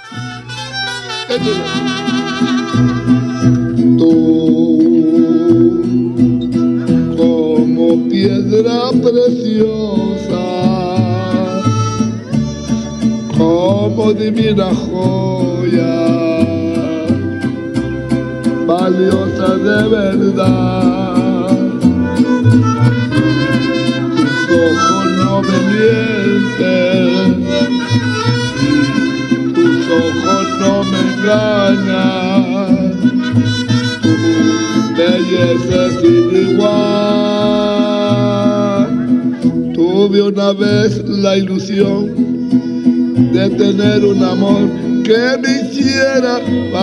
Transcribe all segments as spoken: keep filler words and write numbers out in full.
Tú, como piedra preciosa, como divina joya, valiosa de verdad. Tus ojos no me mienten, tus ojos no me engañan, tu belleza es sin igual. Tuve una vez la ilusión de tener un amor que me hiciera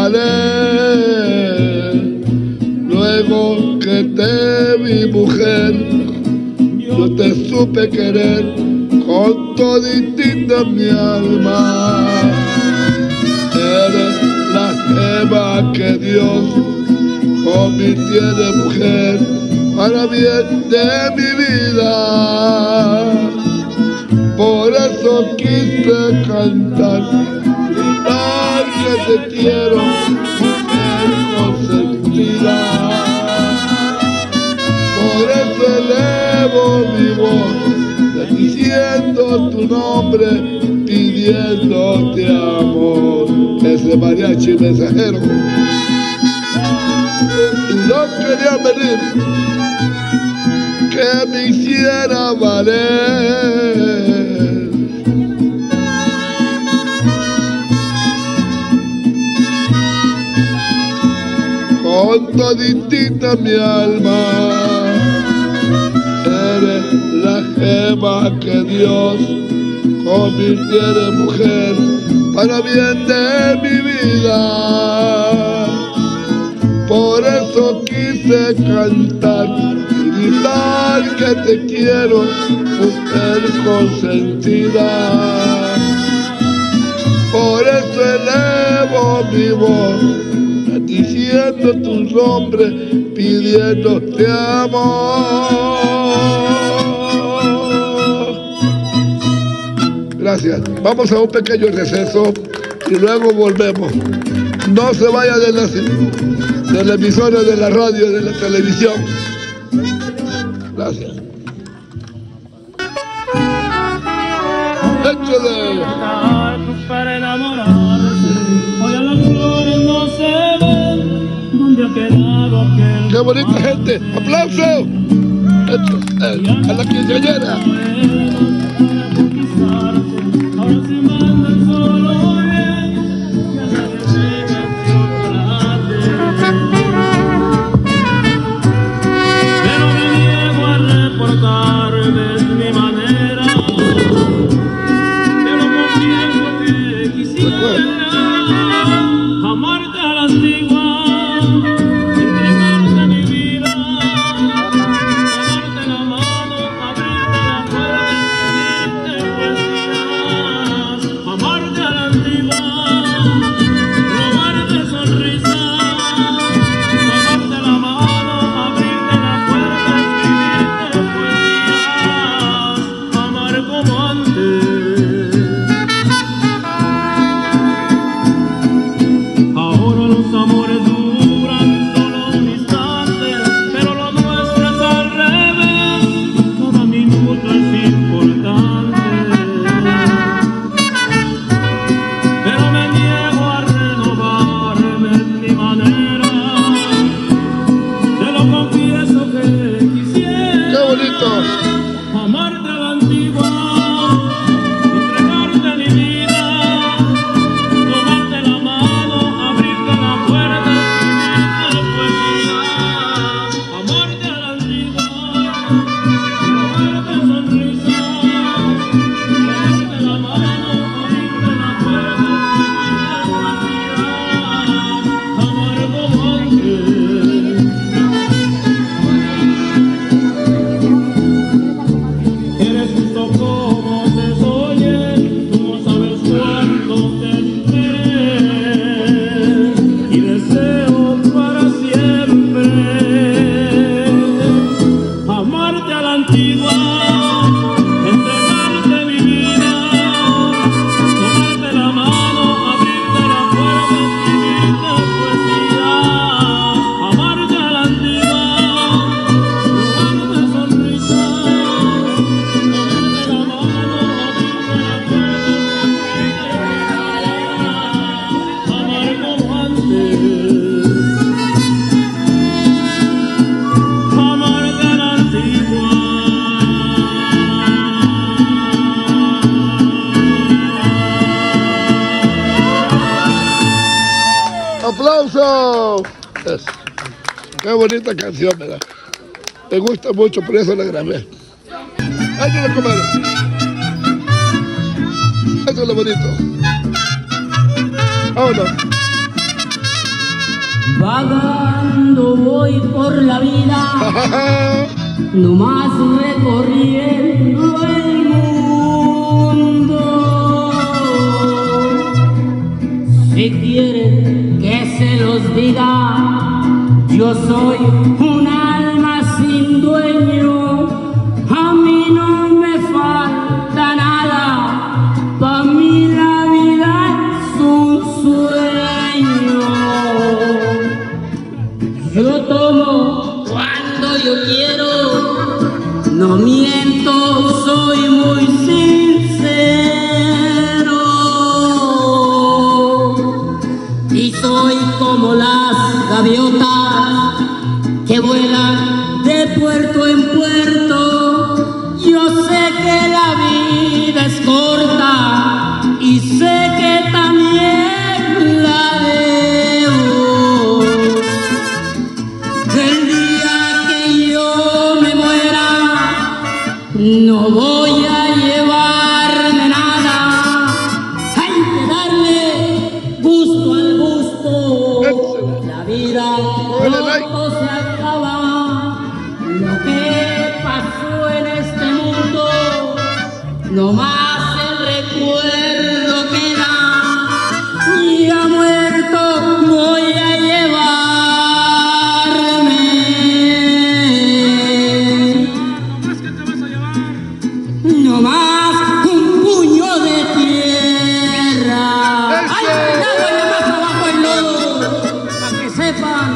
valer. Luego que te vi mujer, yo te supe querer con toditita mi alma. Eres la gema que Dios convirtió en mujer para bien de mi vida. Por eso quise cantar, gritar que te quiero, mujer consentida. Por eso elevo mi voz, diciendo tu nombre, pidiéndote amor. Ese mariachi mensajero. Y no quería venir, que me hiciera valer. Con toditita mi alma, eres la gema que Dios convirtiera en mujer para bien de mi vida. Por eso quise cantar y gritar que te quiero, mujer consentida. Por eso elevo mi voz, diciendo tu nombre, pidiéndote amor. Gracias. Vamos a un pequeño receso y luego volvemos. No se vaya de la, de la emisora, de la radio, de la televisión. Gracias. Échale. Para enamorarse, hoy a las flores no se ven, donde ha quedado aquel. ¡Qué bonita gente! ¡Aplausos! Esto, eh, a la quinceañera. Ahora se mandan solo bien, y a nadie llega el chocolate. Pero me niego a reportarme de mi manera. Amarte a la antigua, entregarte mi vida, tomarte la mano, abrirte la puerta. ¡Aplausos! Eso. Qué bonita canción, ¿verdad? Me gusta mucho, por eso la grabé. Ándale, comadre. Eso es lo bonito. Vámonos. Vagando voy por la vida, nomás recorriendo el mundo. Si quieren que se los diga, yo soy un alma sin dueño. A mí no me falta nada, pa' mí la vida es un sueño. Yo tomo cuando yo quiero, no miento, soy muy sincero. Y soy como las gaviotas que vuelan de puerto en puerto. Yo sé que la vida es corta y sé que también la debo. El día que yo me muera, no voy a llevarme nada. Hay que darle gusto al gusto. La vida pronto se acaba. Lo que pasó en este mundo, no más el recuerdo queda. Y a muerto voy a llevarme. No más un puño de tierra. ¡Ay, cuidado, allá más abajo el lodo! Para que sepan.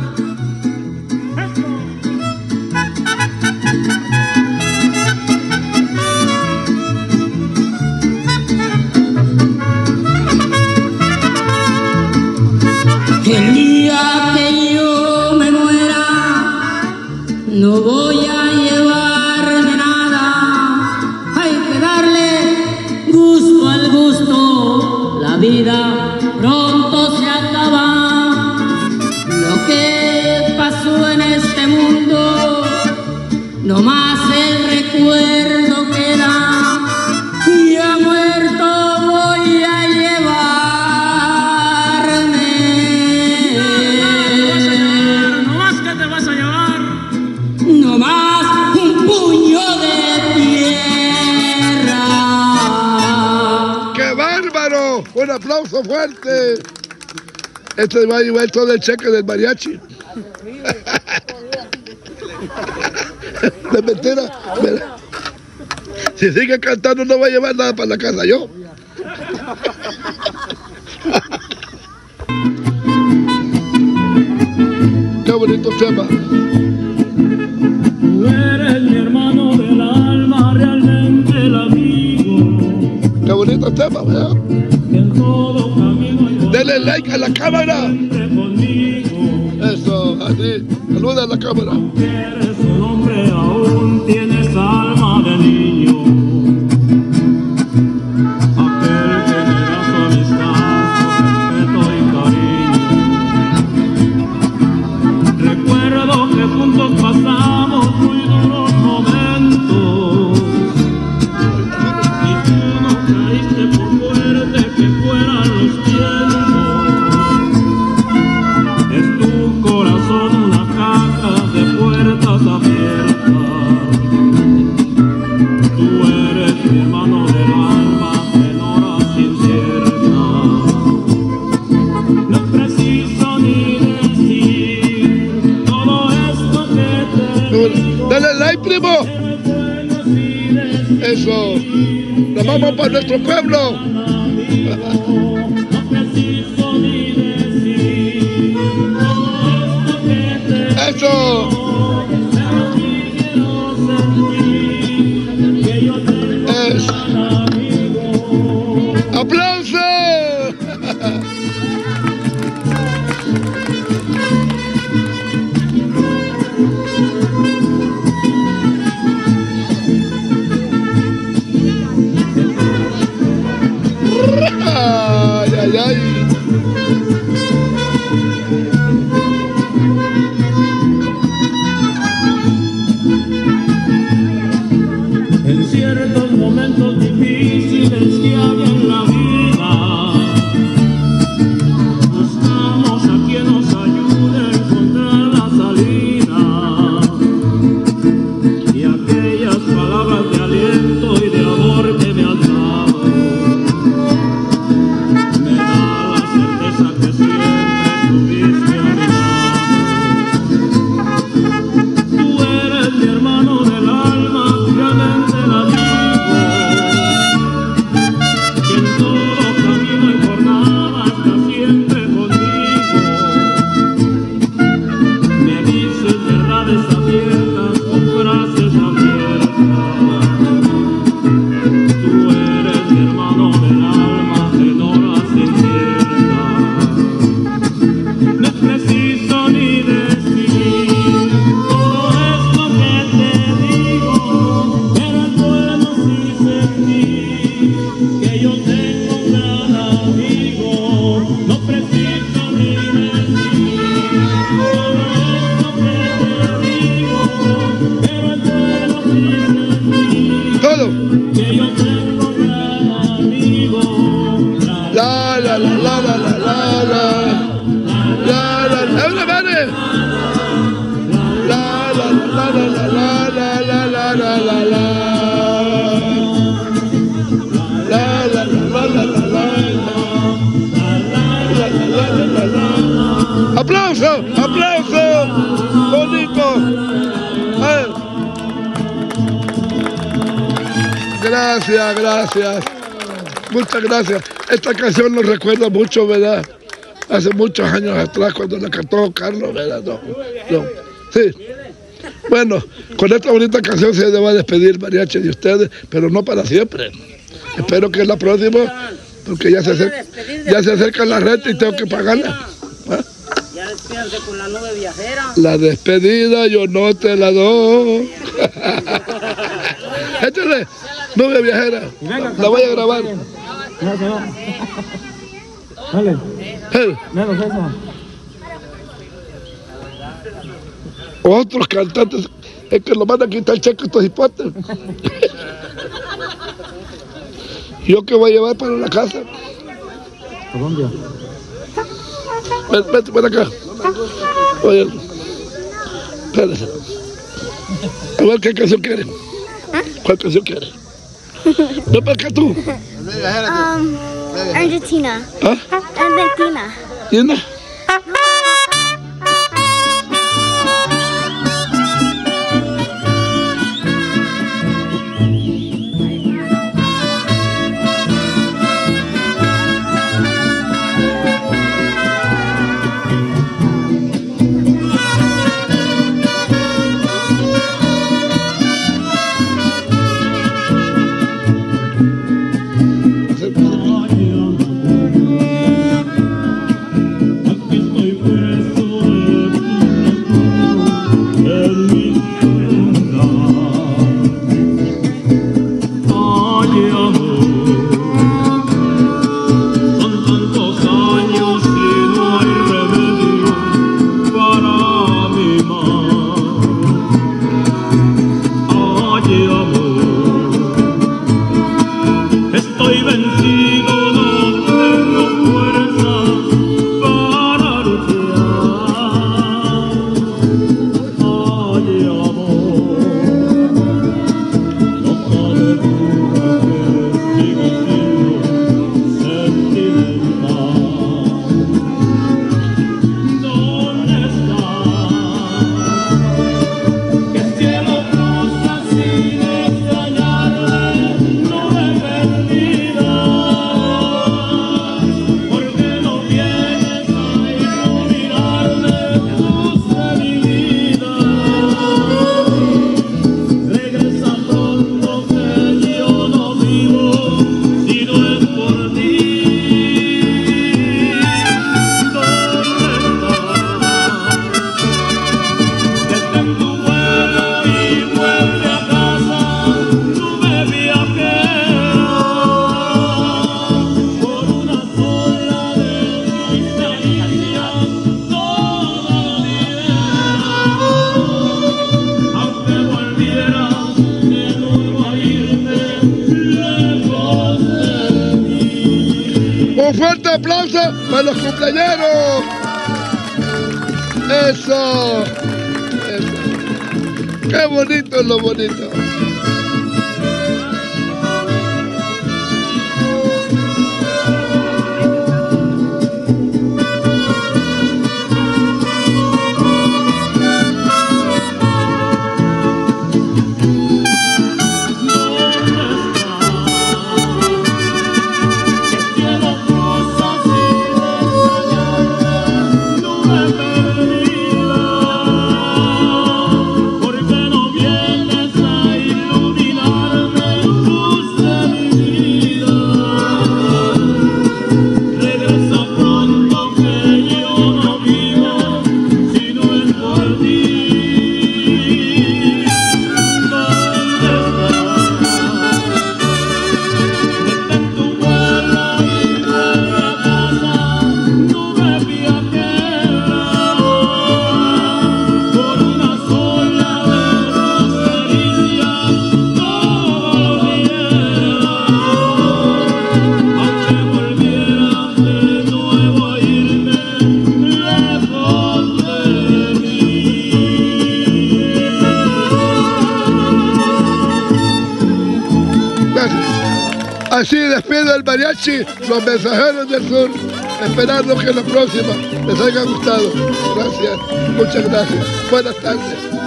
El día que yo me muera, no voy a llevarme nada. Hay que darle gusto al gusto. La vida pronto se acaba. Lo que pasó en este mundo, no más el recuerdo queda. Y a muerto voy a llevarme. No más que te vas a llevar. No más un puño de tierra. ¡Qué bárbaro! Un aplauso fuerte. Este va a llevar todo el cheque del mariachi. De mentira. Mira. Si sigue cantando no va a llevar nada para la casa yo. Qué bonito tema. Tú eres mi hermano del alma, realmente el amigo. Qué bonito tema, ¿verdad? En todo camino yo Denle like a la cámara. siempre conmigo. Eso, así. Saluda a la cámara. Eres un hombre, aún tienes alma de niño. Aquel que me da su amistad, su respeto y cariño. Recuerdo que juntos pasamos muy duros momentos. Y tú no caíste por fuerte que fueran los tiempos. Es tu corazón una caja de puertas abiertas. Tú eres mi hermano del alma en horas inciertas. No es preciso ni decir todo esto que te digo. Dale like, primo. Pero es bueno si decir, Eso. Nos vamos para nuestro pueblo. amigo. No preciso ni decir todo esto que te Eso. Pero sí quiero sentir que yo tengo Eso. un amigo. ¡Aplausos! Ay, ay, ay. promesa que siempre estuviste a mi lado. Tú eres mi hermano del alma, realmente el amigo, que en todo camino y jornada está siempre conmigo. Me dices verdades abiertas con frases abiertas. Tú eres mi hermano del alma en horas inciertas. No es preciso ni decir todo esto que te digo, pero es bueno si sentir que yo tengo un gran amigo. No preciso ni decir todo esto que te digo, pero es bueno si sentir Todo. que yo tengo un gran amigo. La la la la la la la la la la everybody. La la la la la la la la la la la la la la la la la la la. Aplauso, aplauso, bonito. Eh. Gracias, gracias. Muchas gracias. Esta canción nos recuerda mucho, ¿verdad? Hace muchos años atrás cuando la cantó Carlos, ¿verdad? No, no. Sí. Bueno, con esta bonita canción se va a despedir Mariachi de ustedes, pero no para siempre. Espero que la próxima, porque ya se acerca, ya se acerca la renta y tengo que pagarla. ¿Ah? Ya despídanse con la nube viajera. La despedida yo no te la doy. Échale, nube viajera. La voy a grabar. Dale, Eh, menos eso. Otros cantantes es que lo van a quitar el cheque estos hipotes. Yo que voy a llevar para la casa. ¿A dónde? Ven, ven, ven acá. Oye, espérate. A ver qué canción quieren. ¿Cuál canción quieren? Ven para acá tú. Um, Argentina. ¿Ah? Argentina. ¿Tienda? Aquí estoy preso de en mi tienda. Ay, amor, son tantos años y no hay remedio para mi mal. Ay, amor, estoy vencido, no tengo fuerzas para luchar. Ay, amor, no cabe duda que sigo siendo sentimental. ¿Dónde estás? Que el cielo cruza sin extrañarme, no me perdida. Porque no vienes a iluminarme tus de mi vida. Regresa pronto que yo no vivo si no es por ti. ¿Dónde estás? Detén tu vuelo y vuelve a casa, nube viajera. Por una sola de mis caricias toda la diera. Aunque volviera de nuevo a irme lejos de mí. Un fuerte aplauso para los cumpleañeros. Eso. Eso. Qué bonito es lo bonito. Así despido el mariachi, los mensajeros del sur, esperando que la próxima les haya gustado. Gracias, muchas gracias. Buenas tardes.